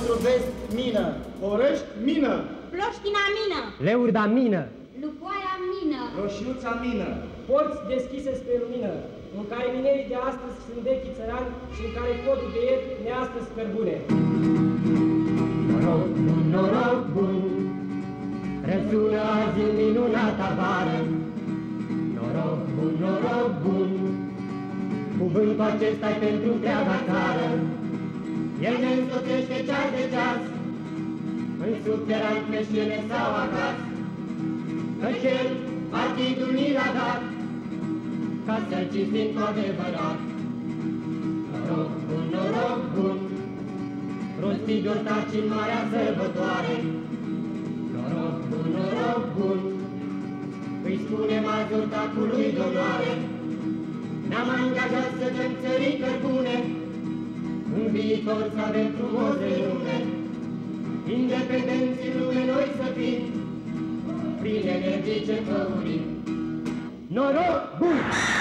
Otruvesc, mină. Orăști, mină. Ploștina, mină. Leurda, mină. Lupoaia, mină. Roșiuța, mină. Porți deschise spre lumină, în care minerii de astăzi sunt vechi țărani și în care codul de ieri neastăzi cărbune. Noroc bun, noroc bun, răsună azi în minunata vară. Noroc bun, noroc bun, cuvântul acesta-i pentru întreaga țară. El ne însoțește ceas de ceas, în subteran, pe scene sau acasă, căci el partidul ni l-a dat, ca să-l cinstim cu adevărat. Noroc bun, noroc bun, rostit de-o taci în marea sărbătoare. Noroc bun, noroc bun, îi spunem azi ortacului de-onoare. Ne-am angajat să dăm țării cărbune, în viitor să avem frumos de lume. Independenți în lume noi să fim, prin energie ce făurim. Noroc bun!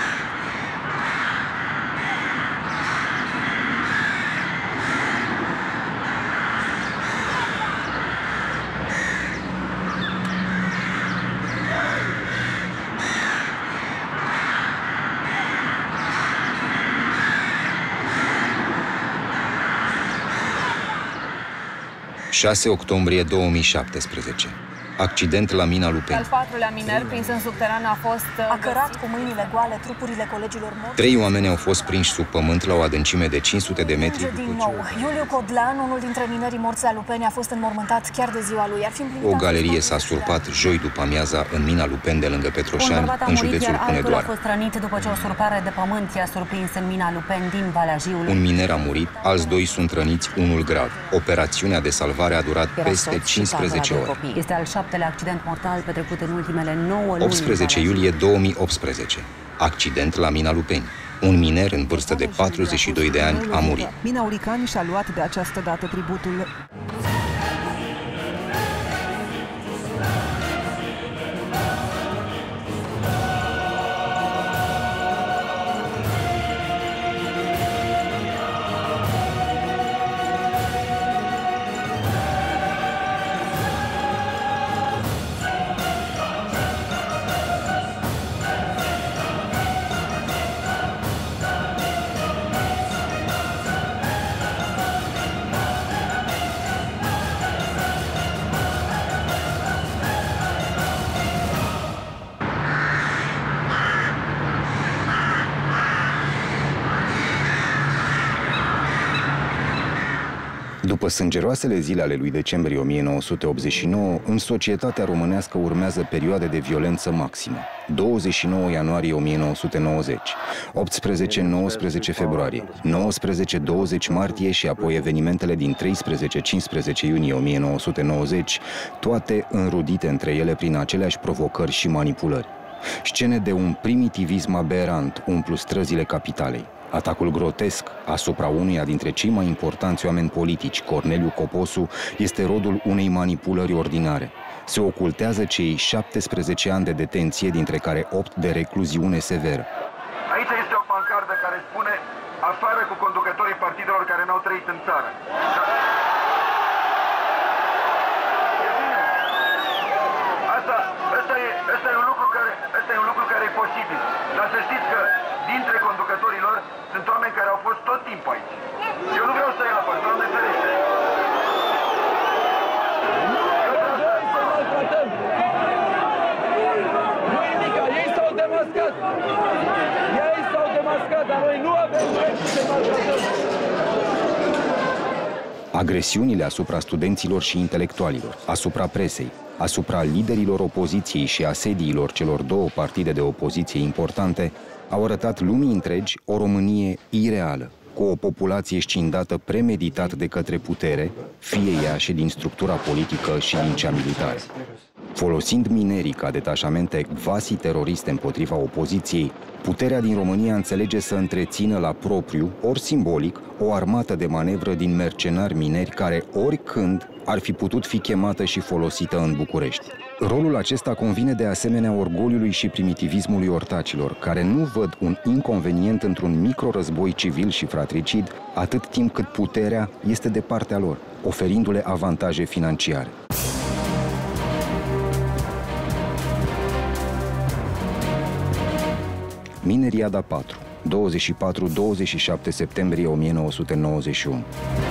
octombrie 2017. Accident la mina Lupeni. Al patrulea miner prins în subteran a fost cărat cu mâinile goale trupurile colegilor morți. 3 oameni au fost prinși sub pământ la o adâncime de 500 de metri. Din nou, Iuliu Codlean, unul dintre minerii morți la Lupeni, a fost înmormântat chiar de ziua lui. Ar fi o galerie s-a surpat joi după amiaza în mina Lupeni de lângă Petroșani, în județul Hunedoara. A fost rănit după ce o surpare de pământ i-a surprins în mina Lupeni din Valea Jiului. Un miner a murit, alți 2 sunt răniți, unul grav. Operațiunea de salvare a durat peste 15 ore. Este al 7-lea accident mortal petrecut în ultimele 9 luni. 18 iulie 2018. Accident la mina Lupeni. Un miner în vârstă de 42 de ani a murit. Mina Uricani și-a luat de această dată tributul. După sângeroasele zile ale lui decembrie 1989, în societatea românească urmează perioade de violență maximă. 29 ianuarie 1990, 18-19 februarie, 19-20 martie și apoi evenimentele din 13-15 iunie 1990, toate înrudite între ele prin aceleași provocări și manipulări. Scene de un primitivism aberant umplu străzile capitalei. Atacul grotesc asupra unuia dintre cei mai importanți oameni politici, Corneliu Coposu, este rodul unei manipulări ordinare. Se ocultează cei 17 ani de detenție, dintre care 8 de recluziune severă. Aici este o pancardă care spune afară cu conducătorii partidelor care n-au trăit în țară. Asta e un lucru care e posibil. Dar să știți că dintre conducătorii lor sunt oameni care au fost tot timpul aici. Eu nu vreau să iau apăr, Doamne ferește. Nu e mica, ei s-au demascat. Ei s-au demascat, dar noi nu avem dreptul să demascatăm. Agresiunile asupra studenților și intelectualilor, asupra presei, asupra liderilor opoziției și asediilor celor 2 partide de opoziție importante au arătat lumii întregi o Românie ireală, cu o populație scindată premeditat de către putere, fie ea și din structura politică și din cea militară. Folosind minerii ca detașamente quasi teroriste împotriva opoziției, puterea din România înțelege să întrețină la propriu, ori simbolic, o armată de manevră din mercenari mineri care oricând ar fi putut fi chemată și folosită în București. Rolul acesta convine de asemenea orgoliului și primitivismului ortacilor, care nu văd un inconvenient într-un micro-război civil și fratricid, atât timp cât puterea este de partea lor. oferindu-le avantaje financiare. Mineriada 4, 24-27 septembrie 1991.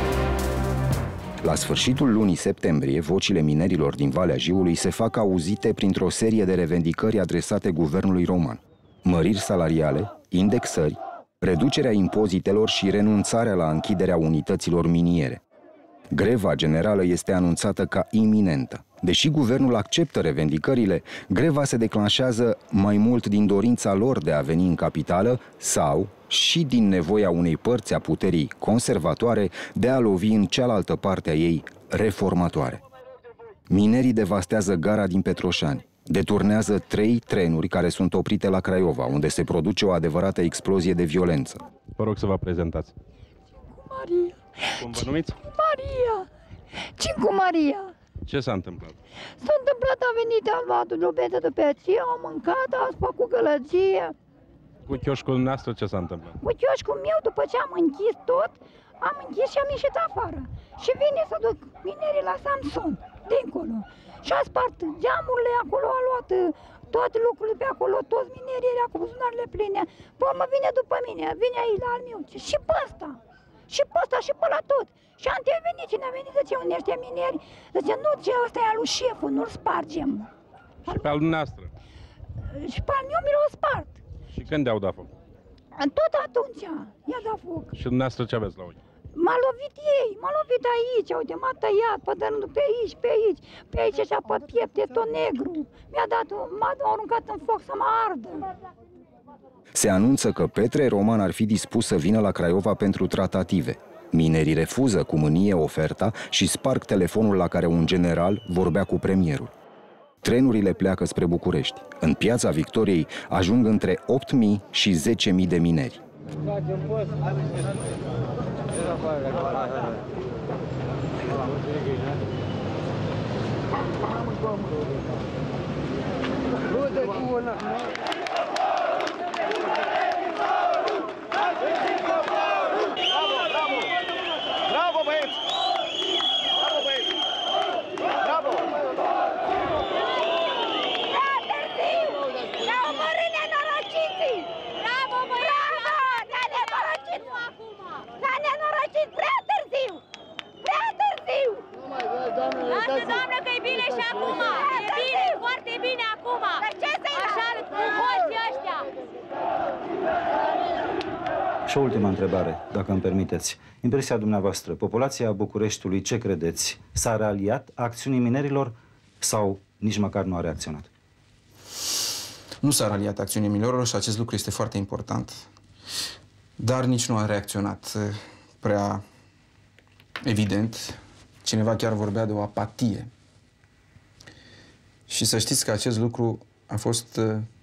La sfârșitul lunii septembrie, vocile minerilor din Valea Jiului se fac auzite printr-o serie de revendicări adresate guvernului roman. Măriri salariale, indexări, reducerea impozitelor și renunțarea la închiderea unităților miniere. Greva generală este anunțată ca iminentă. Deși guvernul acceptă revendicările, greva se declanșează mai mult din dorința lor de a veni în capitală sau și din nevoia unei părți a puterii conservatoare de a lovi în cealaltă parte a ei reformatoare. Minerii devastează gara din Petroșani. Deturnează 3 trenuri care sunt oprite la Craiova, unde se produce o adevărată explozie de violență. Vă rog să vă prezentați. Maria. Cum vă numiți? Maria. Cincu Maria. Ce s-a întâmplat? S-a întâmplat, a venit, a luat lubete de pe ție, am mâncat, a făcut gălăgie. Cu chioșcul dumneavoastră ce s-a întâmplat? Cu chioșcul meu, după ce am închis tot, am închis și am ieșit afară. Și vine să duc minerii la Samson, dincolo. Și a spart geamurile acolo, a luat toate lucrurile pe acolo, toți minerii era cu buzunarele pline. Pe urmă vine după mine, vine aici la al meu, și pe ăsta, și pe ăsta, și pe la tot. Și a intervenit, cine a venit, zice, unde ăștia mineri, zice, nu, ce ăsta e al lui șeful, nu-l spargem. Și pe al dumneavoastră? Și pe al meu mi l-au spart. Și când i-au dat foc? Tot atunci i-a dat foc. Și dumneavoastră ce aveți la ochi? M-a lovit ei, m-a lovit aici, uite, m-a tăiat, pe dărândul, pe aici așa, pe piept, e tot negru. M-a aruncat în foc să mă ardă. Se anunță că Petre Roman ar fi dispus să vină la Craiova pentru tratative. Minerii refuză cu mânie oferta și sparg telefonul la care un general vorbea cu premierul. Trenurile pleacă spre București. În Piața Victoriei ajung între 8.000 și 10.000 de mineri. Bravo, băieți! Bravo, băieți! Bravo! Prea târziu! Ne-au omorât nenorociții! Bravo, băieți! Bravo! Ne-a nenorocit! Ne-a nenorocit prea târziu! Prea târziu! Lasă, doamnă, că e bine și acum! E bine, foarte bine acum! Așa, cu hoții ăștia! Și o ultimă întrebare, dacă îmi permiteți. Impresia dumneavoastră, populația Bucureștiului, ce credeți? S-a realiat acțiunii minerilor sau nici măcar nu a reacționat? Nu s-a raliat acțiunii minerilor și acest lucru este foarte important. Dar nici nu a reacționat prea evident. Cineva chiar vorbea de o apatie. Și să știți că acest lucru a fost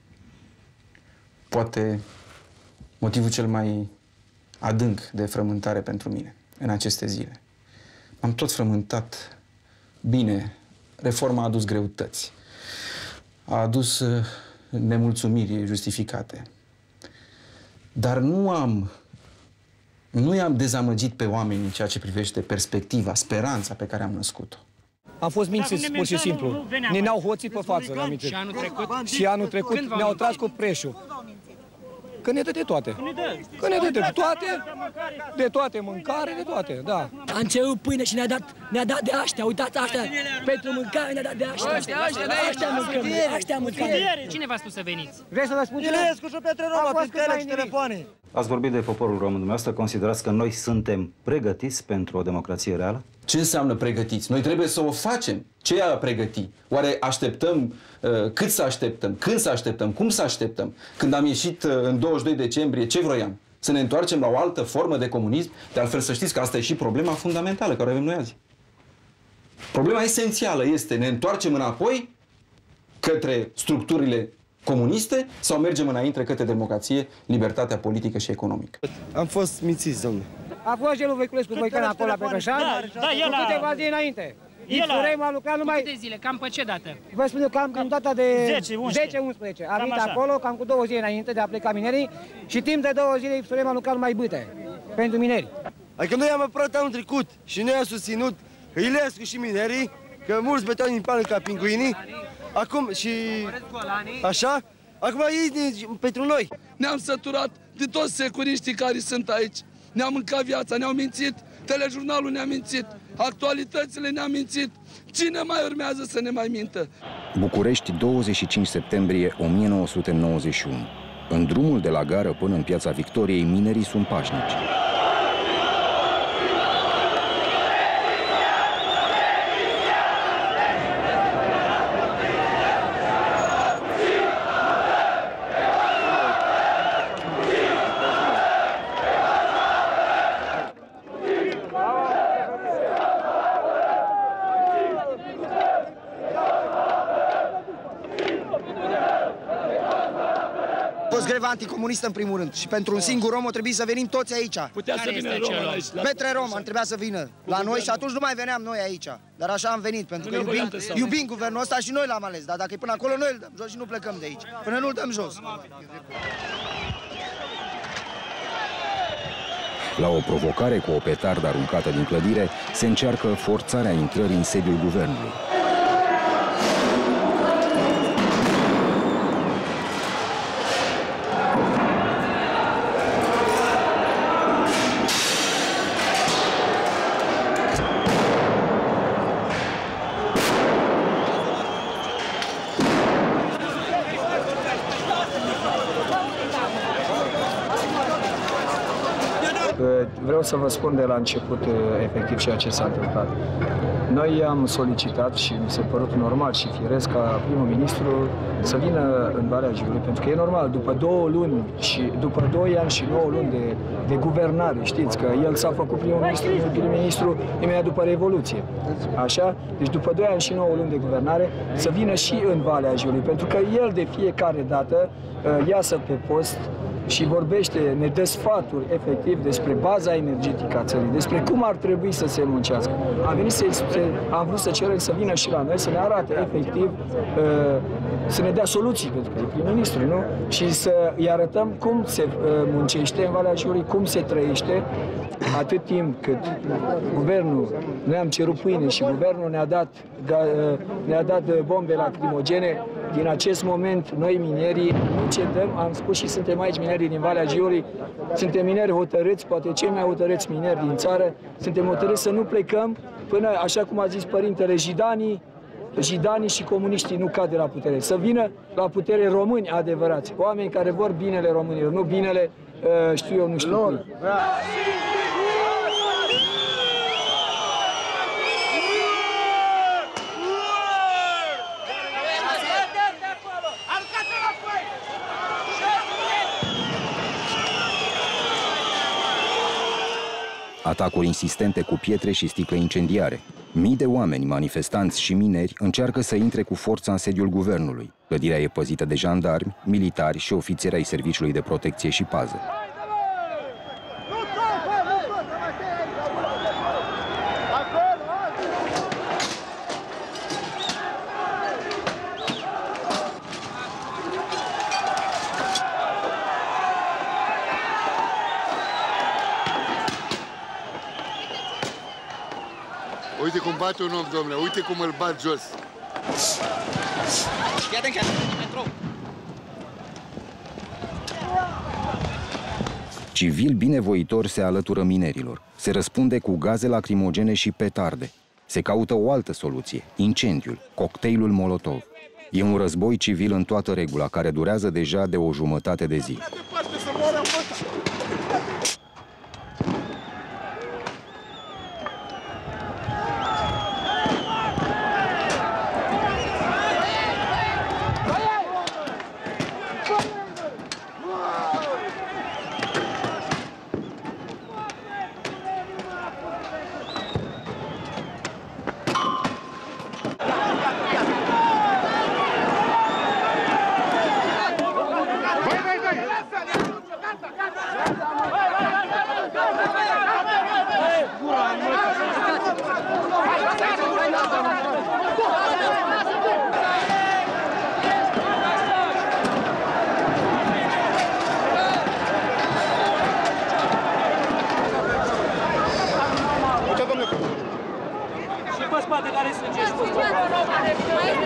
poate motivul cel mai adânc de frământare pentru mine în aceste zile. M-am tot frământat bine. Reforma a adus greutăți. A adus nemulțumiri justificate. Dar nu i-am dezamăgit pe oameni în ceea ce privește perspectiva, speranța pe care am născut-o. Am fost mințiți, pur și simplu. Ne-au hoțit pe față, la minte. Și anul trecut ne-au tras cu preșul. Că ne dă de toate. Că ne dă de toate, de toate, mâncare, de toate, da. Am cerut pâine și ne-a dat de aștia, uitați aștia, pentru mâncare ne-a dat de aștia. Aștia mâncăm. Cine v-a spus să veniți? Vrei să vă spun? Ilescu și Petre Roman, prin tele și telefoane. Ați vorbit de poporul român. Dumneavoastră considerați că noi suntem pregătiți pentru o democrație reală? Ce înseamnă pregătiți? Noi trebuie să o facem. Ce e a pregăti? Oare așteptăm? Cât să așteptăm? Când să așteptăm? Cum să așteptăm? Când am ieșit în 22 decembrie, ce vroiam? Să ne întoarcem la o altă formă de comunism? De altfel să știți că asta e și problema fundamentală care avem noi azi. Problema esențială este ne întoarcem înapoi către structurile comuniste sau mergem înainte către democrație, libertatea politică și economică? Am fost mințiți, domnule. A fost gelul Voiculescu Voicana acolo la Petrășani, cu câteva zile înainte. Xurem a lucrat numai... Câte zile? Cam pe ce dată? Vă spun eu cam în data de 10-11. A venit acolo cam cu 2 zile înainte de a pleca minerii și timp de 2 zile Xurem a lucrat numai bâte pentru mineri. Adică noi am apărat anul trecut și noi am susținut Ilescu și minerii, că mulți beton din pală ca pinguinii, acum și așa, acum ei pentru noi. Ne-am săturat de toți securiștii care sunt aici. Ne-au mâncat viața, ne-au mințit, telejurnalul ne-a mințit, actualitățile ne-a mințit. Cine mai urmează să ne mai mintă? București, 25 septembrie 1991. În drumul de la gară până în Piața Victoriei, minerii sunt pașnici. Greva anticomunistă în primul rând. Și pentru un singur om o trebuie să venim toți aici. Putea să vină Roman aici. Petre Roman trebuia să vină la noi și atunci nu mai veneam noi aici. Dar așa am venit, pentru că iubim guvernul ăsta și noi l-am ales. Dar dacă e până acolo, noi îl dăm jos și nu plecăm de aici. Până nu îl dăm jos. La o provocare cu o petardă aruncată din clădire, se încearcă forțarea intrării în sediul guvernului. Vreau să vă spun de la început efectiv ceea ce s-a întâmplat. Noi am solicitat și mi s-a părut normal și firesc ca primul ministru să vină în Valea Jiului, pentru că e normal, după 2 luni și după 2 ani și 9 luni de guvernare, știți că el s-a făcut prim-ministru imediat după Revoluție. Așa? Deci după 2 ani și 9 luni de guvernare să vină și în Valea Jiului, pentru că el de fiecare dată iasă pe post și vorbește, ne dă sfaturi efectiv despre baza energetică a țării, despre cum ar trebui să se muncească. Am vrut să cerem să vină și la noi, să ne arate efectiv, să ne dea soluții, pentru că e prim-ministru, nu? Și să îi arătăm cum se muncește în Valea Jiului, cum se trăiește, atât timp cât guvernul, noi am cerut pâine și guvernul ne-a dat bombe lacrimogene. Din acest moment, noi minerii nu cedăm, am spus și suntem aici minerii din Valea Jiului, suntem mineri hotărâți, poate cei mai hotărâți mineri din țară, suntem hotărâți să nu plecăm până, așa cum a zis părintele, jidanii și comuniștii nu cad de la putere, să vină la putere români adevărați, oameni care vor binele românilor, nu binele, știu eu, nu știu cui. Atacuri insistente cu pietre și sticle incendiare. Mii de oameni, manifestanți și mineri încearcă să intre cu forța în sediul guvernului. Clădirea e păzită de jandarmi, militari și ofițeri ai Serviciului de Protecție și Pază. Uite cum bate un om, domnule, uite cum îl bat jos. Civili binevoitori se alătură minerilor. Se răspunde cu gaze lacrimogene și petarde. Se caută o altă soluție, incendiul, cocktailul Molotov. E un război civil în toată regula, care durează deja de o jumătate de zi.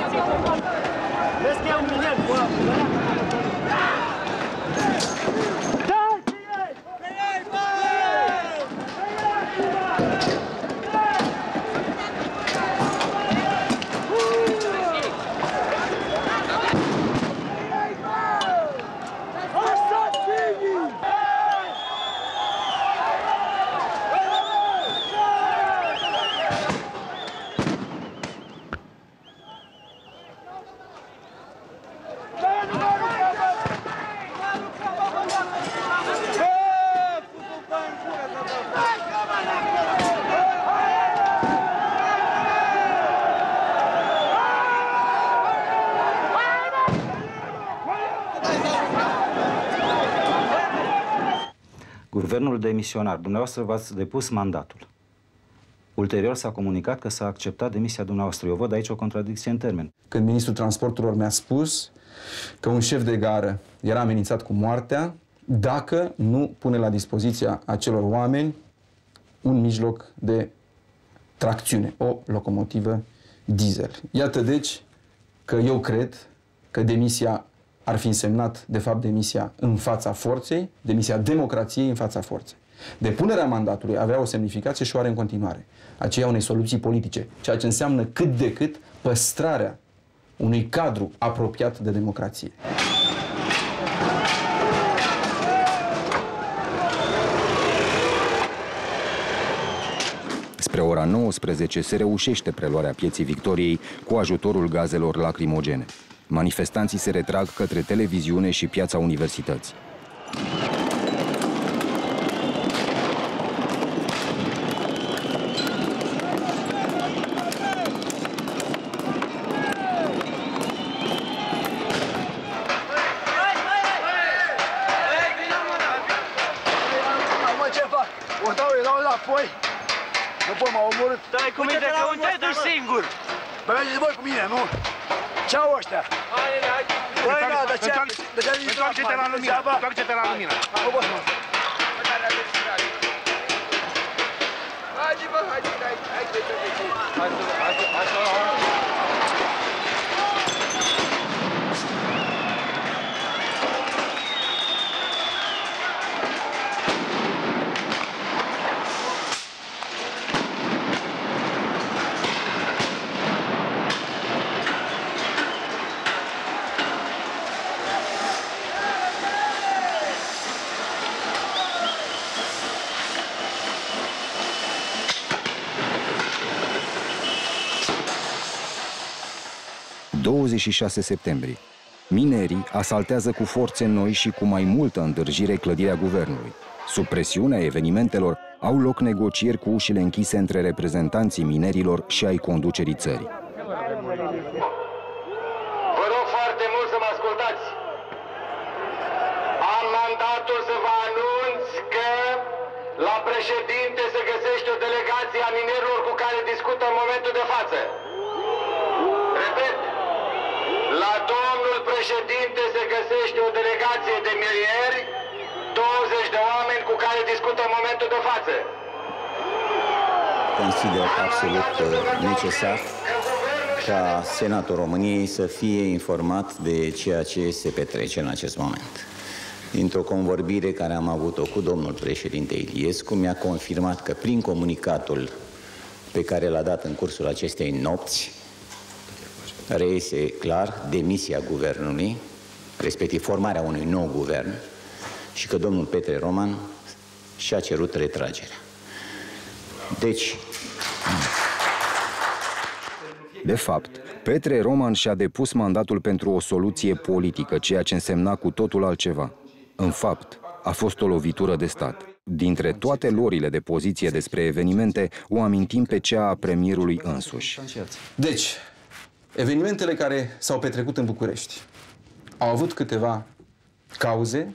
Vezi că e un miner cu ăla. Guvernul demisionar, dumneavoastră v-ați depus mandatul. Ulterior s-a comunicat că s-a acceptat demisia dumneavoastră. Eu văd aici o contradicție în termeni. Când ministrul transporturilor mi-a spus că un șef de gară era amenințat cu moartea dacă nu pune la dispoziția acelor oameni un mijloc de tracțiune, o locomotivă diesel. Iată deci că eu cred că demisia ar fi însemnat, de fapt, demisia în fața forței, demisia democrației în fața forței. Depunerea mandatului avea o semnificație și o are în continuare. Aceea unei soluții politice, ceea ce înseamnă cât de cât păstrarea unui cadru apropiat de democrație. Spre ora 19 se reușește preluarea Pieței Victoriei cu ajutorul gazelor lacrimogene. Manifestanții se retrag către televiziune și Piața Universității. Ce fac? O dau înapoi. Nu pot, m-au omorât. Dai cu mine, că unde te duci singur? Bă, mergeți voi cu mine, nu? Ce-au ăștia? Băi, da, de ce? Întoarce-te la lumină, întoarce-te la lumină. Haide, bă, haide, haide. 26 septembrie. Minerii asaltează cu forțe noi și cu mai multă îndârjire clădirea guvernului. Sub presiunea evenimentelor au loc negocieri cu ușile închise între reprezentanții minerilor și ai conducerii țării. Vă rog foarte mult să mă ascultați. Am mandatul să vă anunț că la președinte se găsește o delegație a minerilor cu care discută în momentul de față. Repet, la domnul președinte se găsește o delegație de mineri, 20 de oameni cu care discută în momentul de față. Consider absolut necesar ca Senatul României să fie informat de ceea ce se petrece în acest moment. Dintr-o convorbire care am avut-o cu domnul președinte Iliescu, mi-a confirmat că prin comunicatul pe care l-a dat în cursul acestei nopți, reiese clar demisia guvernului, respectiv formarea unui nou guvern, și că domnul Petre Roman și-a cerut retragerea. Deci... De fapt, Petre Roman și-a depus mandatul pentru o soluție politică, ceea ce însemna cu totul altceva. În fapt, a fost o lovitură de stat. Dintre toate lorile de poziție despre evenimente, o amintim pe cea a premierului însuși. Deci, evenimentele care s-au petrecut în București au avut câteva cauze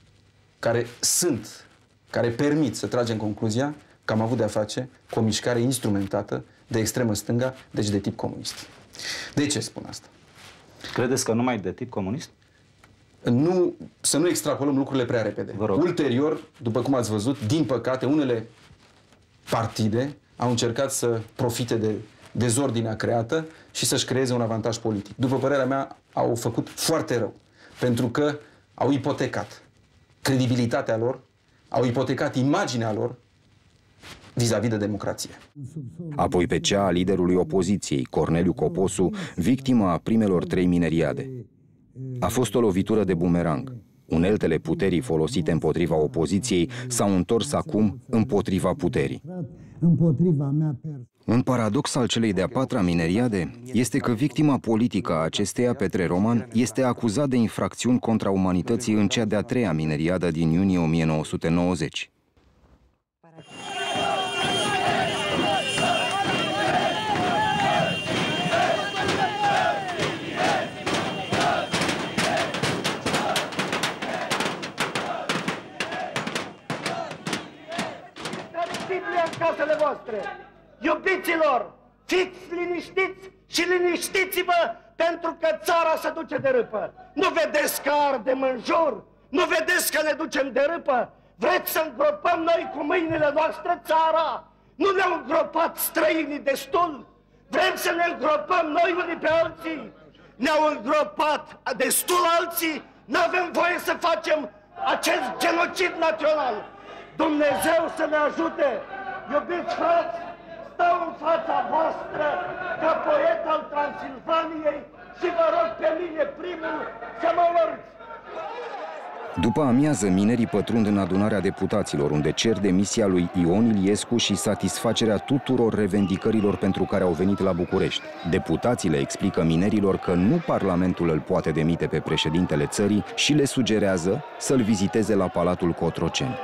care permit să tragem concluzia că am avut de-a face cu o mișcare instrumentată de extremă stânga, deci de tip comunist. De ce spun asta? Credeți că numai de tip comunist? Nu, să nu extrapolăm lucrurile prea repede. Ulterior, după cum ați văzut, din păcate, unele partide au încercat să profite de dezordinea creată și să-și creeze un avantaj politic. După părerea mea, au făcut foarte rău, pentru că au ipotecat credibilitatea lor, au ipotecat imaginea lor vis-a-vis de democrație. Apoi pe cea a liderului opoziției, Corneliu Coposu, victima a primelor 3 mineriade. A fost o lovitură de bumerang. Uneltele puterii folosite împotriva opoziției s-au întors acum împotriva puterii. Un paradox al celei de-a 4-a mineriade este că victima politică a acesteia, Petre Roman, este acuzat de infracțiuni contra umanității în cea de-a 3-a mineriadă din iunie 1990. Casele voastre. Iubiților, fiți liniștiți și liniștiți-vă pentru că țara se duce de râpă. Nu vedeți că ardem în jur? Nu vedeți că ne ducem de râpă? Vreți să îngropăm noi cu mâinile noastre țara? Nu ne-au îngropat străinii destul? Vrem să ne îngropăm noi unii pe alții? Ne-au îngropat destul alții? N-avem voie să facem acest genocid național. Dumnezeu să ne ajute! Iubiți frați, stau în fața voastră ca poet al Transilvaniei și vă rog pe mine primul să mă urți. După amiază, minerii pătrund în adunarea deputaților, unde cer demisia lui Ion Iliescu și satisfacerea tuturor revendicărilor pentru care au venit la București. Deputații le explică minerilor că nu Parlamentul îl poate demite pe președintele țării și le sugerează să-l viziteze la Palatul Cotroceni.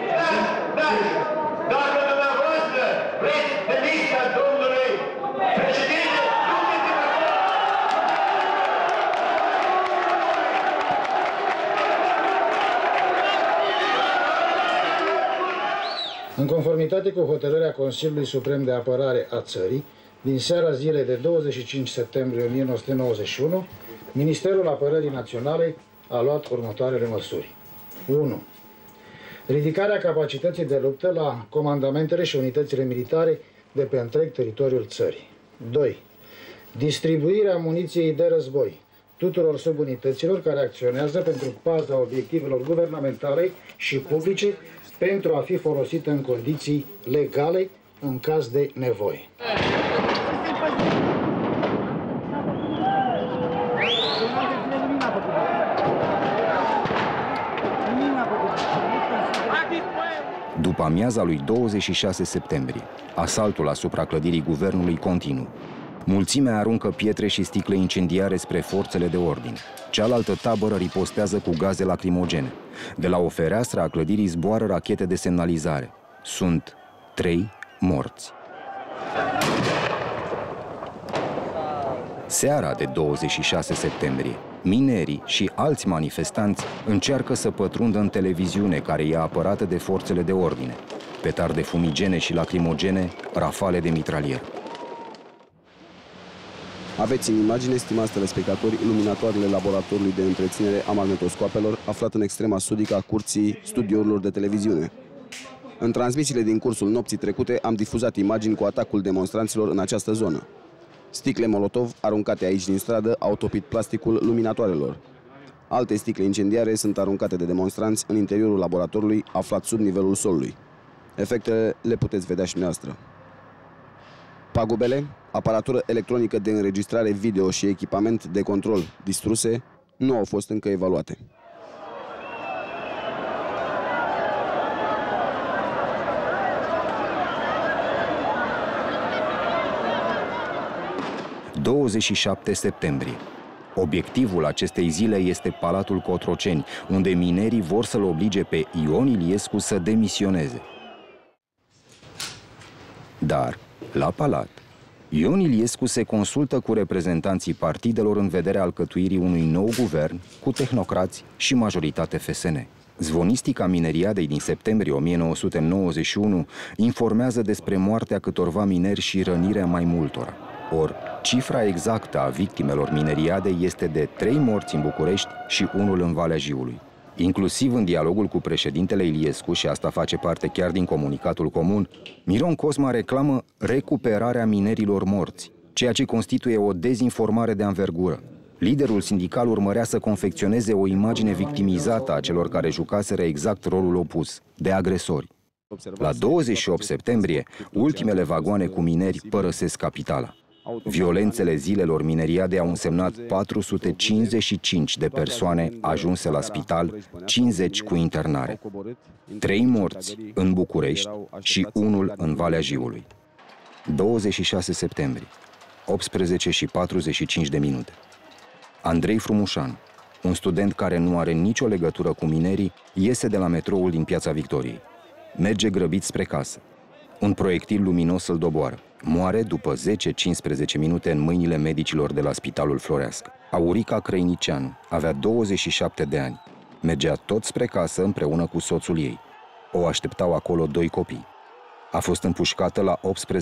În conformitate cu hotărârea Consiliului Suprem de Apărare a țării, din seara zilei de 25 septembrie 1991, Ministerul Apărării Naționale a luat următoarele măsuri. 1. Ridicarea capacității de luptă la comandamentele și unitățile militare de pe întreg teritoriul țării. 2. Distribuirea muniției de război tuturor subunităților care acționează pentru paza obiectivelor guvernamentale și publice pentru a fi folosită în condiții legale în caz de nevoie. După amiaza lui 26 septembrie, asaltul asupra clădirii guvernului continuă. Mulțimea aruncă pietre și sticle incendiare spre forțele de ordine. Cealaltă tabără ripostează cu gaze lacrimogene. De la o fereastră a clădirii zboară rachete de semnalizare. Sunt 3 morți. Seara de 26 septembrie, minerii și alți manifestanți încearcă să pătrundă în televiziune care e apărată de forțele de ordine. Petarde fumigene și lacrimogene, rafale de mitralier. Aveți în imagine, stimați telespectatori, iluminatoarele laboratorului de întreținere a magnetoscoapelor aflat în extrema sudică a curții studiourilor de televiziune. În transmisiile din cursul nopții trecute am difuzat imagini cu atacul demonstranților în această zonă. Sticle Molotov aruncate aici din stradă au topit plasticul luminatoarelor. Alte sticle incendiare sunt aruncate de demonstranți în interiorul laboratorului aflat sub nivelul solului. Efectele le puteți vedea și noastră. Pagubele, aparatură electronică de înregistrare video și echipament de control distruse, nu au fost încă evaluate. ...27 septembrie. Obiectivul acestei zile este Palatul Cotroceni, unde minerii vor să-l oblige pe Ion Iliescu să demisioneze. Dar, la palat, Ion Iliescu se consultă cu reprezentanții partidelor în vederea alcătuirii unui nou guvern cu tehnocrați și majoritate FSN. Zvonistica mineriadei din septembrie 1991 informează despre moartea câtorva mineri și rănirea mai multora. Or, cifra exactă a victimelor mineriadei este de 3 morți în București și 1 în Valea Jiului. Inclusiv în dialogul cu președintele Iliescu, și asta face parte chiar din comunicatul comun, Miron Cosma reclamă recuperarea minerilor morți, ceea ce constituie o dezinformare de anvergură. Liderul sindical urmărea să confecționeze o imagine victimizată a celor care jucaseră exact rolul opus, de agresori. La 28 septembrie, ultimele vagoane cu mineri părăsesc capitala. Violențele zilelor mineriade au însemnat 455 de persoane ajunse la spital, 50 cu internare. 3 morți în București și 1 în Valea Jiului. 26 septembrie, 18:45. Andrei Frumușanu, un student care nu are nicio legătură cu minerii, iese de la metroul din Piața Victoriei. Merge grăbit spre casă. Un proiectil luminos îl doboară. Moare după 10-15 minute în mâinile medicilor de la Spitalul Floreasca. Aurica Crăinicianu avea 27 de ani. Mergea tot spre casă împreună cu soțul ei. O așteptau acolo 2 copii. A fost împușcată la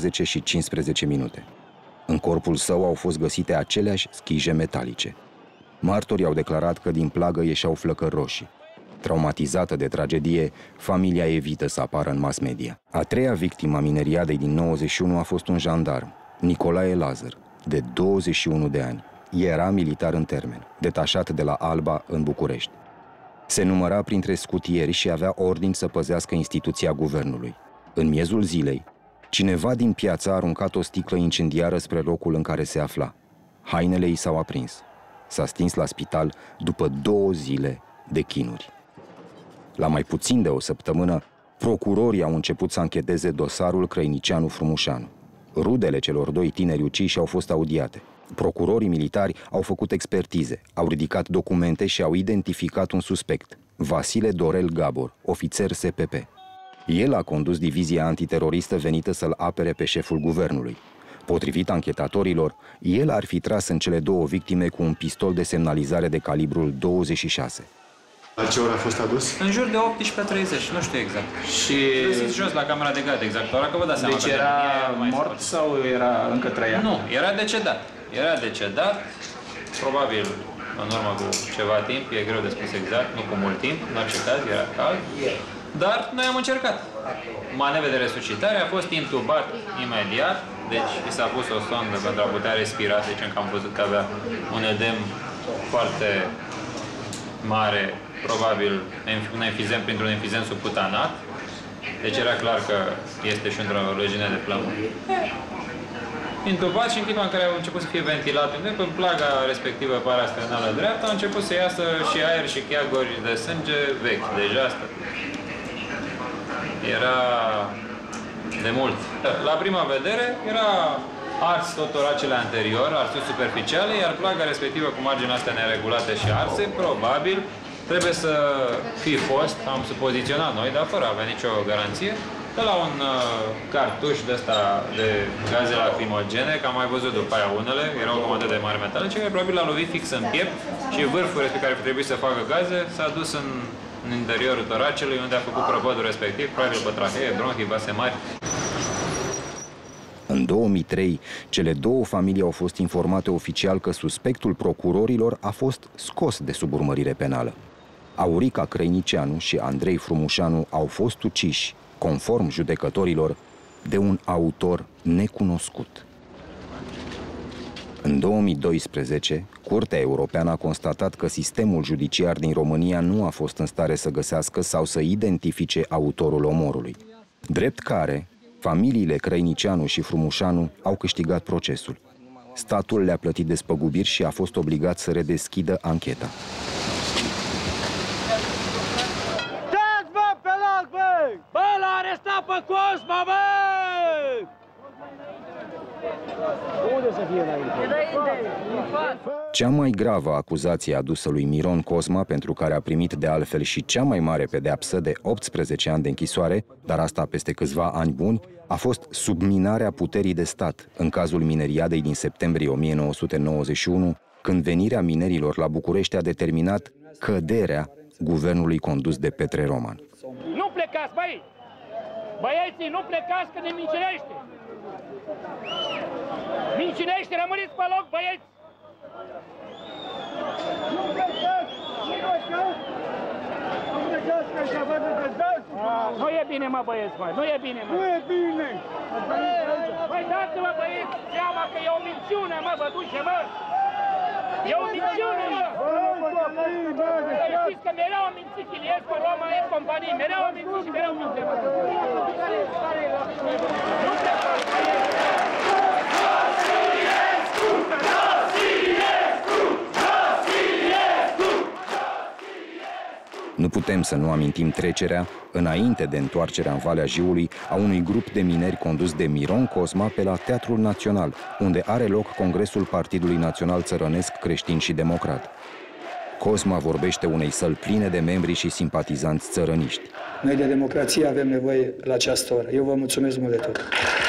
18:15. În corpul său au fost găsite aceleași schije metalice. Martorii au declarat că din plagă ieșeau flăcări roșii. Traumatizată de tragedie, familia evită să apară în mass media. A 3-a victimă a mineriadei din 91 a fost un jandarm, Nicolae Lazar, de 21 de ani. Era militar în termen, detașat de la Alba în București. Se număra printre scutieri și avea ordin să păzească instituția guvernului. În miezul zilei, cineva din piață a aruncat o sticlă incendiară spre locul în care se afla. Hainele i s-au aprins. S-a stins la spital după 2 zile de chinuri. La mai puțin de o săptămână, procurorii au început să ancheteze dosarul Crăinicianu-Frumușanu. Rudele celor 2 tineri uciși au fost audiate. Procurorii militari au făcut expertize, au ridicat documente și au identificat un suspect, Vasile Dorel Gabor, ofițer SPP. El a condus divizia antiteroristă venită să-l apere pe șeful guvernului. Potrivit anchetatorilor, el ar fi tras în cele 2 victime cu un pistol de semnalizare de calibrul 26. La ce oră a fost adus? În jur de 18:30, nu știu exact. Și găsiți jos la camera de gard, exact ora, că vă dați seama. Deci era mort sau era încă trăia? Nu, era decedat. Era decedat, probabil în urmă cu ceva timp, e greu de spus exact, nu cu mult timp, în orice caz, era cald. Dar noi am încercat. Manevre de resuscitare, a fost intubat imediat, deci i s-a pus o sondă pentru a putea respira, deci încă am văzut că avea un edem foarte mare, probabil un enfizem printr-un enfizem subcutanat, deci era clar că este și într-o legiune de plămâni. Intubat și în clipa în care a început să fie ventilat, în plaga respectivă parastrenală dreaptă, a început să iasă și aer și cheaguri de sânge vechi, deja asta. Era de mult. La prima vedere era ars tot toracele anterior, arsuri superficiale, iar plaga respectivă cu marginea astea neregulate și arse, probabil, trebuie să fi fost, am supoziționat noi, dar fără a avea nicio garanție, de la un cartuș de ăsta de gaze lacrimogene, că am mai văzut după aia unele, erau o grămadă de mari metalice, care probabil l-a lovit fix în piept și vârful respectiv care trebuie să facă gaze s-a dus în interiorul toracelui, unde a făcut prăpădul respectiv, probabil pe trahee, bronhii, vase mari. În 2003, cele 2 familii au fost informate oficial că suspectul procurorilor a fost scos de sub urmărire penală. Aurica Crăinicianu și Andrei Frumușanu au fost uciși, conform judecătorilor, de un autor necunoscut. În 2012, Curtea Europeană a constatat că sistemul judiciar din România nu a fost în stare să găsească sau să identifice autorul omorului. Drept care, familiile Crăinicianu și Frumușanu au câștigat procesul. Statul le-a plătit despăgubiri și a fost obligat să redeschidă ancheta. Dați, bă, pe loc, bă! Bă, l-a arestat pe Cosma, bă! Unde să fie înainte? Cea mai gravă acuzație adusă lui Miron Cosma, pentru care a primit de altfel și cea mai mare pedeapsă de 18 ani de închisoare, dar asta peste câțiva ani buni, a fost subminarea puterii de stat în cazul mineriadei din septembrie 1991, când venirea minerilor la București a determinat căderea guvernului condus de Petre Roman. Nu plecați, băi! Băieții, nu plecați că ne mincinește! Mincinește, rămâniți pe loc, băieți! Nu plecați! Nu plecați! Nu e bine, mă, băieți, mă, nu e bine, mă. Nu e bine. Băi, dați-vă, băieți, seama că e o minciună, mă, bădușe, mă. E o minciună, mă. Să știți că mereu am mințit Iliescu, Roma, e companii, mereu am mințit și mereu minte, mă. Nu putem să nu amintim trecerea, înainte de întoarcerea în Valea Jiului, a unui grup de mineri condus de Miron Cosma pe la Teatrul Național, unde are loc Congresul Partidului Național Țărănesc Creștin și Democrat. Cosma vorbește unei săli pline de membri și simpatizanți țărăniști. Noi de democrație avem nevoie la această oră. Eu vă mulțumesc mult de tot.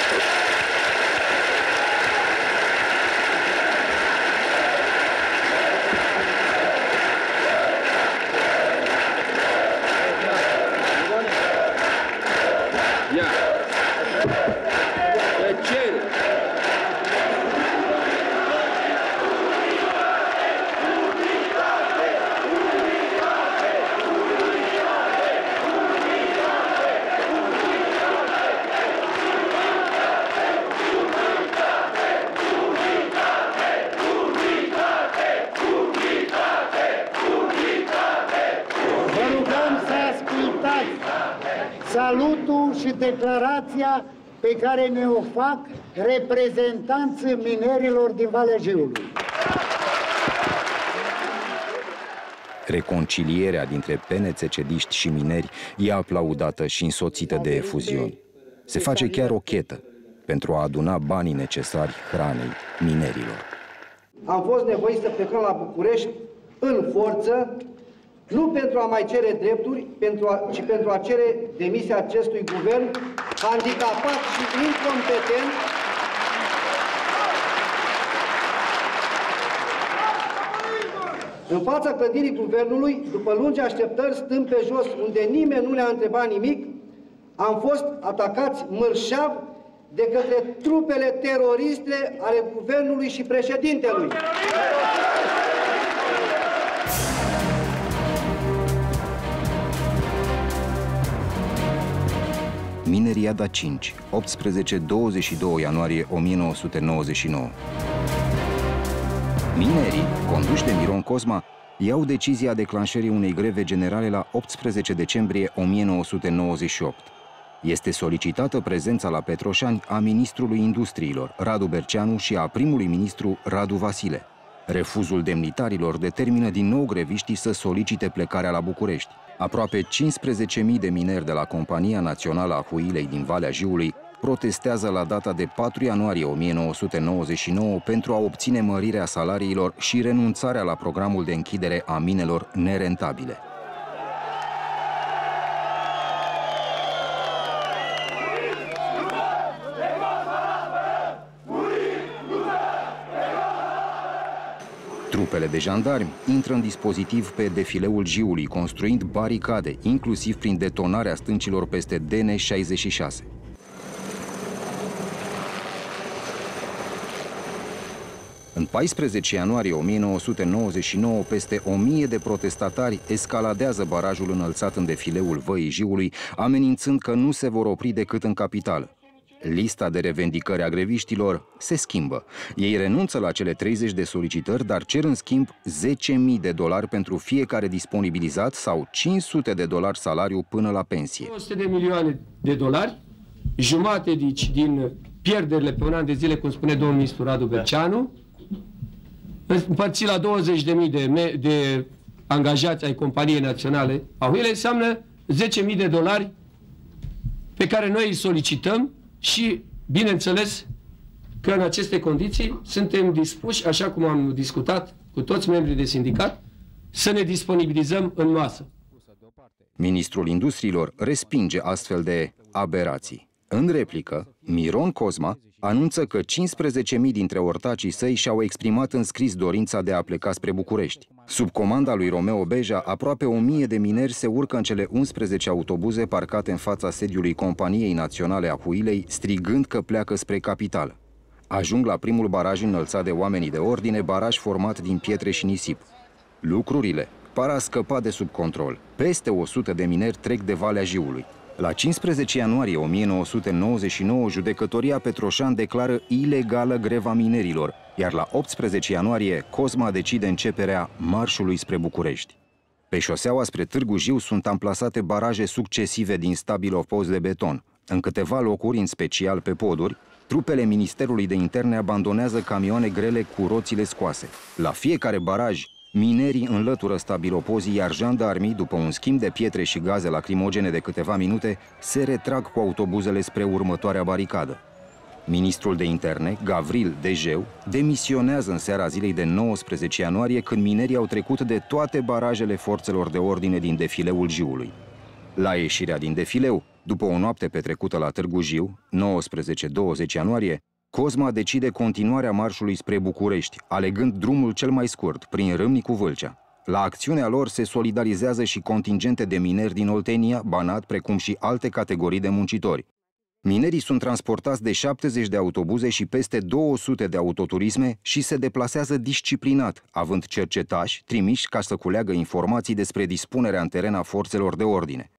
Salutul și declarația pe care ne-o fac reprezentanții minerilor din Valea Jiului. Reconcilierea dintre PNCC-diști și mineri e aplaudată și însoțită de efuziuni. Se face chiar o chetă pentru a aduna banii necesari hranei minerilor. Am fost nevoiți să plecăm la București în forță, nu pentru a mai cere drepturi, ci pentru a cere demisia acestui guvern handicapat și incompetent, în fața clădirii guvernului, după lungi așteptări, stând pe jos, unde nimeni nu ne-a întrebat nimic, am fost atacați mărșav de către trupele teroriste ale guvernului și președintelui. Mineriada 5, 18-22 ianuarie 1999. Minerii, conduși de Miron Cosma, iau decizia declanșării unei greve generale la 18 decembrie 1998. Este solicitată prezența la Petroșani a ministrului industriilor, Radu Berceanu, și a primului ministru, Radu Vasile. Refuzul demnitarilor determină din nou greviștii să solicite plecarea la București. Aproape 15.000 de mineri de la Compania Națională a Huilei din Valea Jiului protestează la data de 4 ianuarie 1999 pentru a obține mărirea salariilor și renunțarea la programul de închidere a minelor nerentabile. Trupele de jandarmi intră în dispozitiv pe defileul Jiului, construind baricade, inclusiv prin detonarea stâncilor peste DN66. În 14 ianuarie 1999, peste 1000 de protestatari escaladează barajul înălțat în defileul Văii Jiului, amenințând că nu se vor opri decât în capitală. Lista de revendicări a greviștilor se schimbă. Ei renunță la cele 30 de solicitări, dar cer în schimb $10.000 pentru fiecare disponibilizat sau $500 salariu până la pensie. 200 de milioane de dolari, jumate din pierderile pe un an de zile, cum spune domnul ministru Radu Berceanu, împărțit la 20.000 de angajați ai Companiei Naționale a Huilei, înseamnă $10.000 pe care noi îi solicităm și, bineînțeles, că în aceste condiții suntem dispuși, așa cum am discutat cu toți membrii de sindicat, să ne disponibilizăm în masă. Ministrul Industriilor respinge astfel de aberații. În replică, Miron Cosma anunță că 15.000 dintre ortacii săi și-au exprimat în scris dorința de a pleca spre București. Sub comanda lui Romeo Beja, aproape 1000 de mineri se urcă în cele 11 autobuze parcate în fața sediului Companiei Naționale a Huilei, strigând că pleacă spre capitală. Ajung la primul baraj înălțat de oamenii de ordine, baraj format din pietre și nisip. Lucrurile pare a scăpa de sub control. Peste 100 de mineri trec de Valea Jiului. La 15 ianuarie 1999, judecătoria Petroșan declară ilegală greva minerilor, iar la 18 ianuarie, Cosma decide începerea marșului spre București. Pe șoseaua spre Târgu Jiu sunt amplasate baraje succesive din stabilopozi de beton. În câteva locuri, în special pe poduri, trupele Ministerului de Interne abandonează camioane grele cu roțile scoase. La fiecare baraj, minerii înlătură stabilopozii, iar jandarmii, după un schimb de pietre și gaze lacrimogene de câteva minute, se retrag cu autobuzele spre următoarea baricadă. Ministrul de Interne, Gavril Dejeu, demisionează în seara zilei de 19 ianuarie, când minerii au trecut de toate barajele forțelor de ordine din defileul Jiului. La ieșirea din defileu, după o noapte petrecută la Târgu Jiu, 19-20 ianuarie, Cosma decide continuarea marșului spre București, alegând drumul cel mai scurt, prin Râmnicu Vâlcea. La acțiunea lor se solidarizează și contingente de mineri din Oltenia, Banat, precum și alte categorii de muncitori. Minerii sunt transportați de 70 de autobuze și peste 200 de autoturisme și se deplasează disciplinat, având cercetași trimiși ca să culeagă informații despre dispunerea în teren a forțelor de ordine.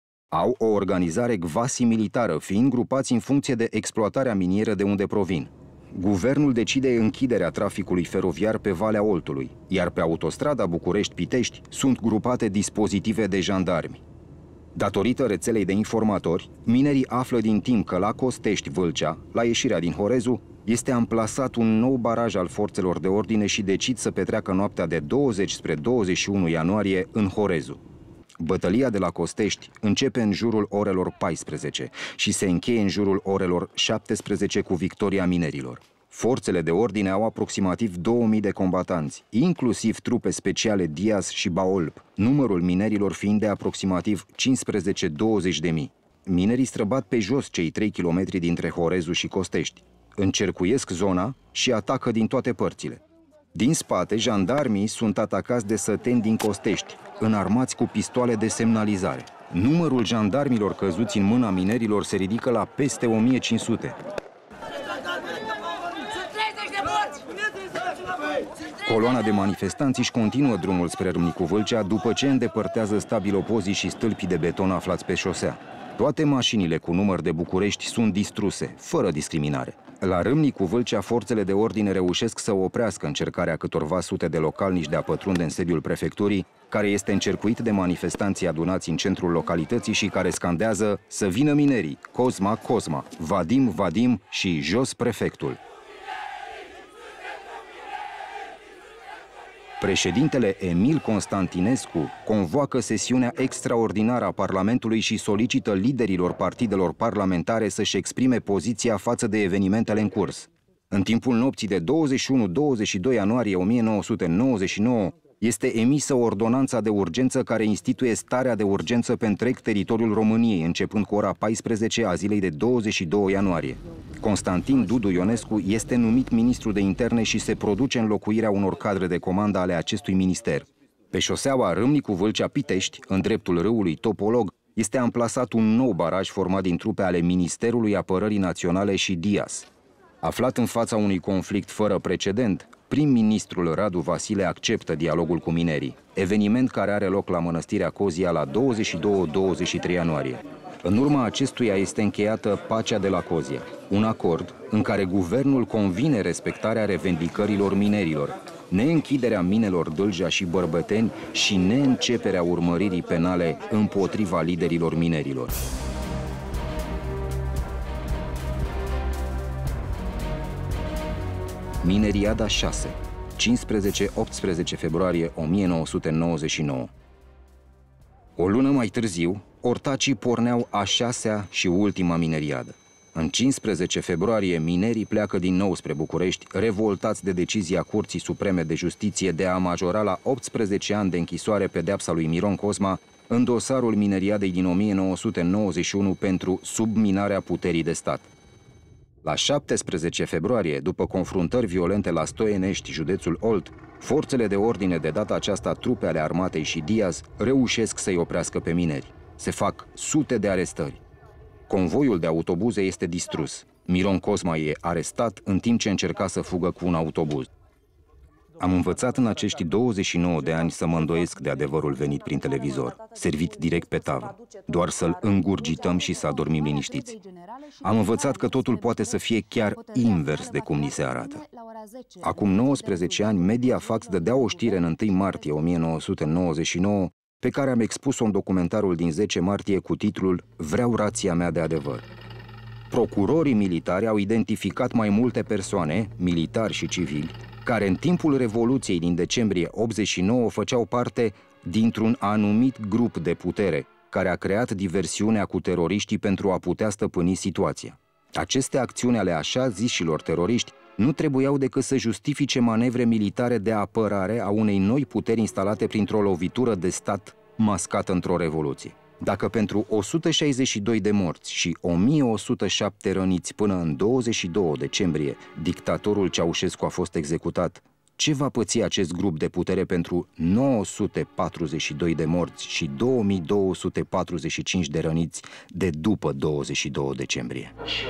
Au o organizare quasi-militară, fiind grupați în funcție de exploatarea minieră de unde provin. Guvernul decide închiderea traficului feroviar pe Valea Oltului, iar pe autostrada București-Pitești sunt grupate dispozitive de jandarmi. Datorită rețelei de informatori, minerii află din timp că la Costești-Vâlcea, la ieșirea din Horezu, este amplasat un nou baraj al forțelor de ordine și decid să petreacă noaptea de 20 spre 21 ianuarie în Horezu. Bătălia de la Costești începe în jurul orelor 14 și se încheie în jurul orelor 17 cu victoria minerilor. Forțele de ordine au aproximativ 2000 de combatanți, inclusiv trupe speciale Diaz și Baolb, numărul minerilor fiind de aproximativ 15-20 de mii. Minerii străbat pe jos cei 3 km dintre Horezu și Costești, încercuiesc zona și atacă din toate părțile. Din spate, jandarmii sunt atacați de săteni din Costești, înarmați cu pistoale de semnalizare. Numărul jandarmilor căzuți în mâna minerilor se ridică la peste 1500. Coloana de manifestanți își continuă drumul spre Râmnicu Vâlcea după ce îndepărtează stabilopozii și stâlpii de beton aflați pe șosea. Toate mașinile cu număr de București sunt distruse, fără discriminare. La Râmnicu Vâlcea, forțele de ordine reușesc să oprească încercarea câtorva sute de localnici de a pătrunde în sediul prefecturii, care este încercuit de manifestanții adunați în centrul localității și care scandează "Să vină minerii, Cosma, Cosma, Vadim, Vadim și jos prefectul". Președintele Emil Constantinescu convoacă sesiunea extraordinară a Parlamentului și solicită liderilor partidelor parlamentare să-și exprime poziția față de evenimentele în curs. În timpul nopții de 21-22 ianuarie 1999 este emisă ordonanța de urgență care instituie starea de urgență pe întreg teritoriul României, începând cu ora 14 a zilei de 22 ianuarie. Constantin Dudu Ionescu este numit ministru de interne și se produce înlocuirea unor cadre de comandă ale acestui minister. Pe șoseaua Râmnicu Vâlcea-Pitești, în dreptul râului Topolog, este amplasat un nou baraj format din trupe ale Ministerului Apărării Naționale și Diaz. Aflat în fața unui conflict fără precedent, prim-ministrul Radu Vasile acceptă dialogul cu minerii, eveniment care are loc la Mănăstirea Cozia la 22-23 ianuarie. În urma acestuia este încheiată Pacea de la Cozia, un acord în care guvernul convine respectarea revendicărilor minerilor, neînchiderea minelor Dâlja și Bărbăteni și neînceperea urmăririi penale împotriva liderilor minerilor. Mineriada 6, 15-18 februarie 1999. O lună mai târziu, ortacii porneau a 6-a și ultima mineriadă. În 15 februarie, minerii pleacă din nou spre București, revoltați de decizia Curții Supreme de Justiție de a majora la 18 ani de închisoare pedeapsa lui Miron Cosma în dosarul mineriadei din 1991 pentru subminarea puterii de stat. La 17 februarie, după confruntări violente la Stoienești, județul Olt, forțele de ordine, de data aceasta trupe ale armatei și Diaz, reușesc să-i oprească pe mineri. Se fac sute de arestări. Convoiul de autobuze este distrus. Miron Cosma e arestat în timp ce încerca să fugă cu un autobuz. Am învățat în acești 29 de ani să mă îndoiesc de adevărul venit prin televizor, servit direct pe tavă, doar să-l îngurgităm și să adormim liniștiți. Am învățat că totul poate să fie chiar invers de cum ni se arată. Acum 19 ani, Mediafax dădea o știre în 1 martie 1999, pe care am expus-o în documentarul din 10 martie cu titlul "Vreau rația mea de adevăr". Procurorii militari au identificat mai multe persoane, militari și civili, care în timpul Revoluției din decembrie 89 făceau parte dintr-un anumit grup de putere, care a creat diversiunea cu teroriștii pentru a putea stăpâni situația. Aceste acțiuni ale așa zișilor teroriști nu trebuiau decât să justifice manevre militare de apărare a unei noi puteri instalate printr-o lovitură de stat mascată într-o revoluție. Dacă pentru 162 de morți și 1107 răniți până în 22 decembrie dictatorul Ceaușescu a fost executat, ce va păți acest grup de putere pentru 942 de morți și 2245 de răniți de după 22 decembrie? Și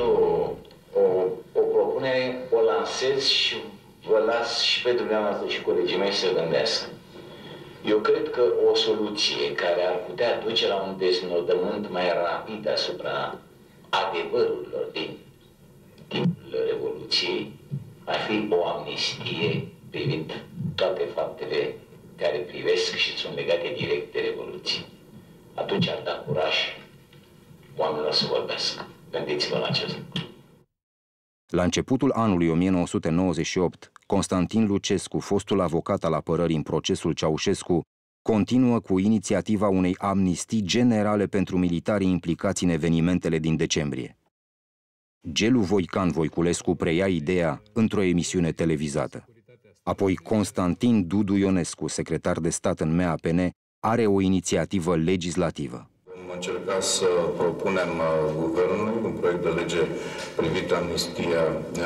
o propunere o lansez și vă las și pe dumneavoastră și colegii mei să gândească. Eu cred că o soluție care ar putea duce la un deznodământ mai rapid asupra adevărurilor din timpul Revoluției ar fi o amnistie privind toate faptele care privesc și sunt legate direct de Revoluție. Atunci ar da curaj oamenilor să vorbească. Gândiți-vă la acest lucru. La începutul anului 1998, Constantin Lucescu, fostul avocat al apărării în procesul Ceaușescu, continuă cu inițiativa unei amnistii generale pentru militarii implicați în evenimentele din decembrie. Gelu Voican Voiculescu preia ideea într-o emisiune televizată. Apoi Constantin Dudu Ionescu, secretar de stat în MEAPN, are o inițiativă legislativă. Am încercat să propunem guvernului un proiect de lege privind amnistia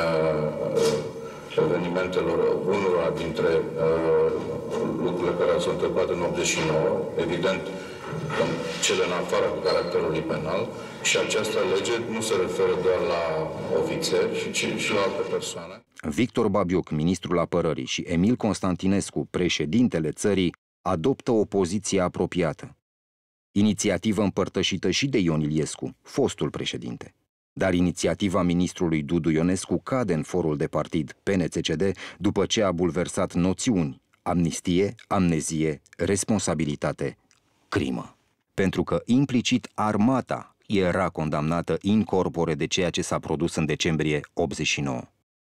evenimentelor, unora dintre lucrurile care s-au întâmplat în 89, evident cele în afară cu caracterului penal, și această lege nu se referă doar la ofițeri, ci și la alte persoane. Victor Babiuc, ministrul apărării, și Emil Constantinescu, președintele țării, adoptă o poziție apropiată. Inițiativă împărtășită și de Ion Iliescu, fostul președinte. Dar inițiativa ministrului Dudu Ionescu cade în forul de partid PNCCD după ce a bulversat noțiuni: amnistie, amnezie, responsabilitate, crimă. Pentru că implicit armata era condamnată in corpore de ceea ce s-a produs în decembrie 89.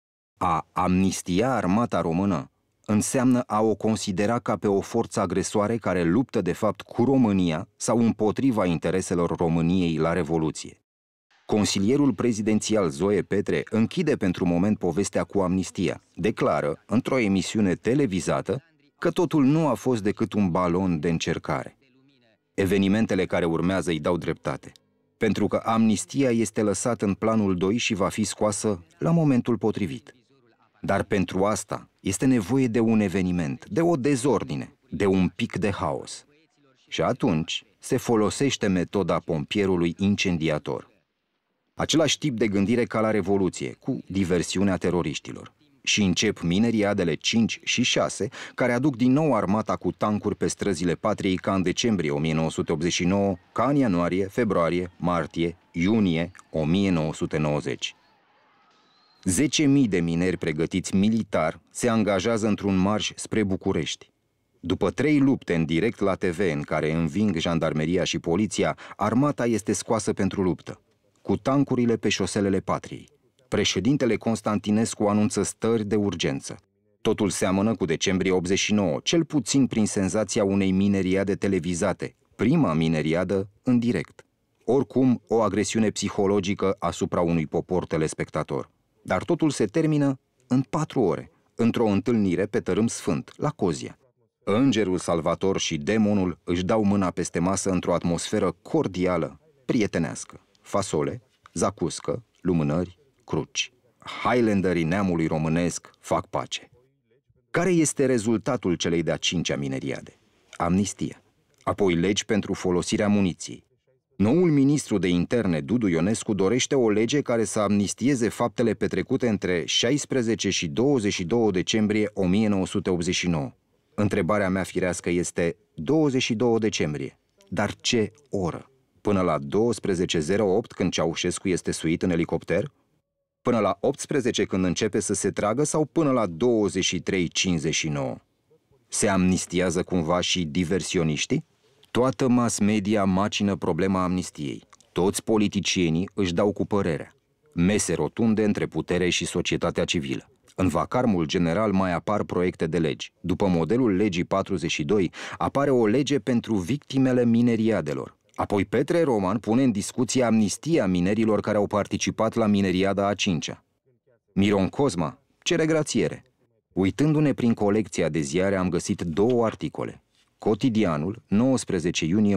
A amnistia armata română înseamnă a o considera ca pe o forță agresoare care luptă de fapt cu România sau împotriva intereselor României la Revoluție. Consilierul prezidențial Zoe Petre închide pentru moment povestea cu amnistia. Declară, într-o emisiune televizată, că totul nu a fost decât un balon de încercare. Evenimentele care urmează îi dau dreptate, pentru că amnistia este lăsată în planul 2 și va fi scoasă la momentul potrivit. Dar pentru asta este nevoie de un eveniment, de o dezordine, de un pic de haos. Și atunci se folosește metoda pompierului incendiator. Același tip de gândire ca la Revoluție, cu diversiunea teroriștilor. Și încep mineriadele 5 și 6, care aduc din nou armata cu tancuri pe străzile patriei ca în decembrie 1989, ca în ianuarie, februarie, martie, iunie 1990. 10.000 de mineri pregătiți militar se angajează într-un marș spre București. După 3 lupte în direct la TV în care înving jandarmeria și poliția, armata este scoasă pentru luptă, cu tancurile pe șoselele patriei. Președintele Constantinescu anunță stări de urgență. Totul seamănă cu decembrie 89, cel puțin prin senzația unei mineriade televizate, prima mineriadă în direct. Oricum, o agresiune psihologică asupra unui popor telespectator. Dar totul se termină în 4 ore, într-o întâlnire pe Tărâm Sfânt, la Cozia. Îngerul Salvator și demonul își dau mâna peste masă într-o atmosferă cordială, prietenească. Fasole, zacuscă, lumânări, cruci. Highlanderii neamului românesc fac pace. Care este rezultatul celei de-a 5-a mineriade? Amnistia. Apoi legi pentru folosirea muniției. Noul ministru de interne, Dudu Ionescu, dorește o lege care să amnistieze faptele petrecute între 16 și 22 decembrie 1989. Întrebarea mea firească este 22 decembrie. Dar ce oră? Până la 12:08 când Ceaușescu este suit în elicopter? Până la 18 când începe să se tragă sau până la 23:59? Se amnistiază cumva și diversioniștii? Toată mass media macină problema amnistiei. Toți politicienii își dau cu părerea. Mese rotunde între putere și societatea civilă. În vacarmul general mai apar proiecte de legi. După modelul legii 42, apare o lege pentru victimele mineriadelor. Apoi Petre Roman pune în discuție amnistia minerilor care au participat la mineriada a 5-a. Miron Cosma cere grațiere. Uitându-ne prin colecția de ziare am găsit 2 articole. Cotidianul, 19 iunie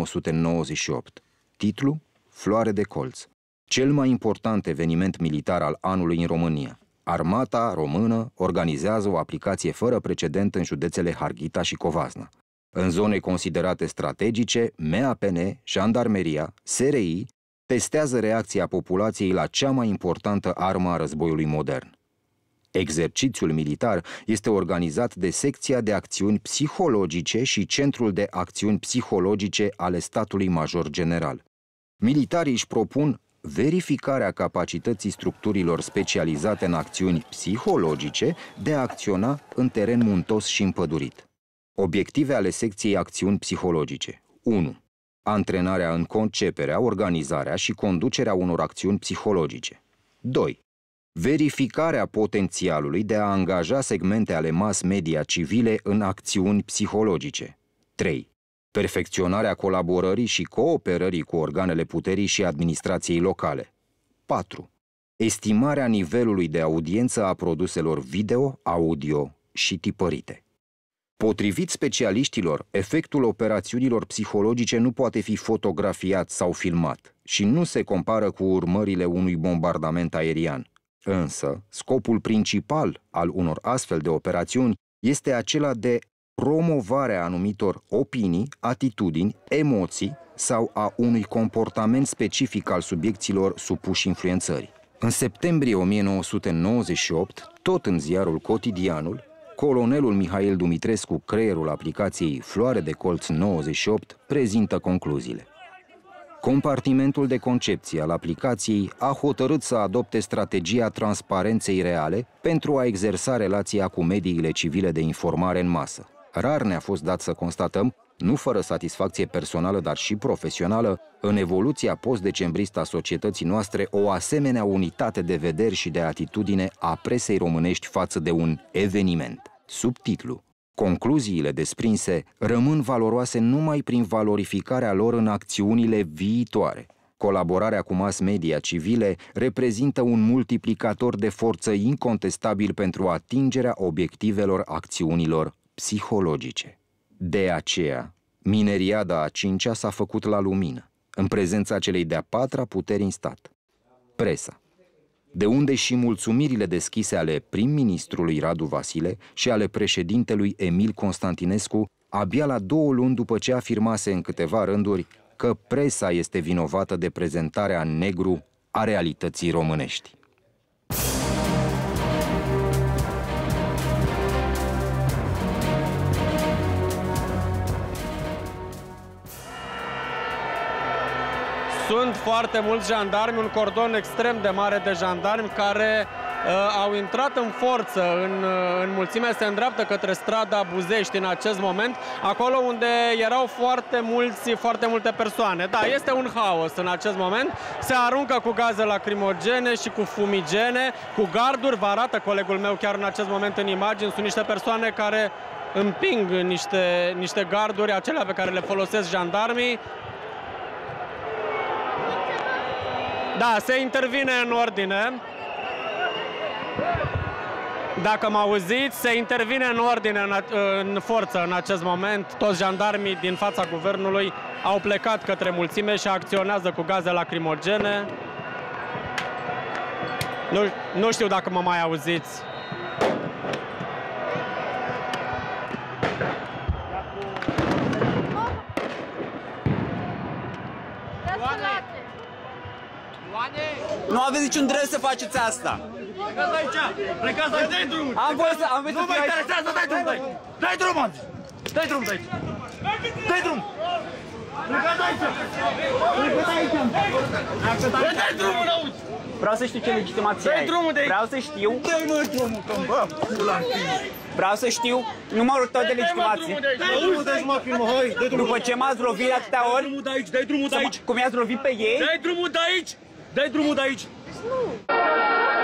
1998. Titlu: Floare de colț. Cel mai important eveniment militar al anului în România. Armata română organizează o aplicație fără precedent în județele Harghita și Covasna. În zone considerate strategice, MAPN, Jandarmeria, SRI testează reacția populației la cea mai importantă armă a războiului modern. Exercițiul militar este organizat de Secția de Acțiuni Psihologice și Centrul de Acțiuni Psihologice ale Statului Major General. Militarii își propun verificarea capacității structurilor specializate în acțiuni psihologice de a acționa în teren muntos și împădurit. Obiective ale secției acțiuni psihologice. 1. Antrenarea în conceperea, organizarea și conducerea unor acțiuni psihologice. 2. Verificarea potențialului de a angaja segmente ale mass media civile în acțiuni psihologice. 3. Perfecționarea colaborării și cooperării cu organele puterii și administrației locale. 4. Estimarea nivelului de audiență a produselor video, audio și tipărite. Potrivit specialiștilor, efectul operațiunilor psihologice nu poate fi fotografiat sau filmat și nu se compară cu urmările unui bombardament aerian. Însă, scopul principal al unor astfel de operațiuni este acela de promovarea anumitor opinii, atitudini, emoții sau a unui comportament specific al subiecților supuși influențării. În septembrie 1998, tot în ziarul Cotidianul, colonelul Mihail Dumitrescu, creierul aplicației Floare de colț 98, prezintă concluziile. Compartimentul de concepție al aplicației a hotărât să adopte strategia transparenței reale pentru a exersa relația cu mediile civile de informare în masă. Rar ne-a fost dat să constatăm, nu fără satisfacție personală, dar și profesională, în evoluția post-decembristă a societății noastre, o asemenea unitate de vederi și de atitudine a presei românești față de un eveniment. Subtitlu: concluziile desprinse rămân valoroase numai prin valorificarea lor în acțiunile viitoare. Colaborarea cu mass media civile reprezintă un multiplicator de forță incontestabil pentru atingerea obiectivelor acțiunilor psihologice. De aceea, mineriada a 5-a s-a făcut la lumină, în prezența celei de-a 4-a puteri în stat, presa. De unde și mulțumirile deschise ale prim-ministrului Radu Vasile și ale președintelui Emil Constantinescu, abia la 2 luni după ce afirmase în câteva rânduri că presa este vinovată de prezentarea în negru a realității românești. Sunt foarte mulți jandarmi, un cordon extrem de mare de jandarmi care au intrat în forță, în mulțime, se îndreaptă către strada Buzești în acest moment, acolo unde erau foarte multe persoane. Da, este un haos în acest moment, se aruncă cu gaze lacrimogene și cu fumigene, cu garduri, vă arată colegul meu chiar în acest moment în imagini, sunt niște persoane care împing niște garduri, acelea pe care le folosesc jandarmii. Da, se intervine în ordine. Dacă mă auziți, se intervine în ordine, în forță în acest moment. Toți jandarmii din fața guvernului au plecat către mulțime și acționează cu gaze lacrimogene. Nu știu dacă mă mai auziți. Nu aveți niciun drept să faceți asta. Plecați aici! Plecați aici! Dai drumul! Nu vă interesează, dai drumul! Dai drumul! Dai drumul de aici! Dai drumul! Plecați aici! Plecați aici! Dai drumul înăuntri! Vreau să știu ce legitimație ai. Dai drumul de aici! Vreau să știu. Dai mă drumul, că bă! Vreau să știu numărul tău de legitimație. Dai drumul de aici, mă filmă, hai! După ce m-ați lovit atâtea ori. Dai drumul de aici, dai drumul de aici! Cum i-ați lovit pe ei. Dai drumul de aici! Dai drumul de aici!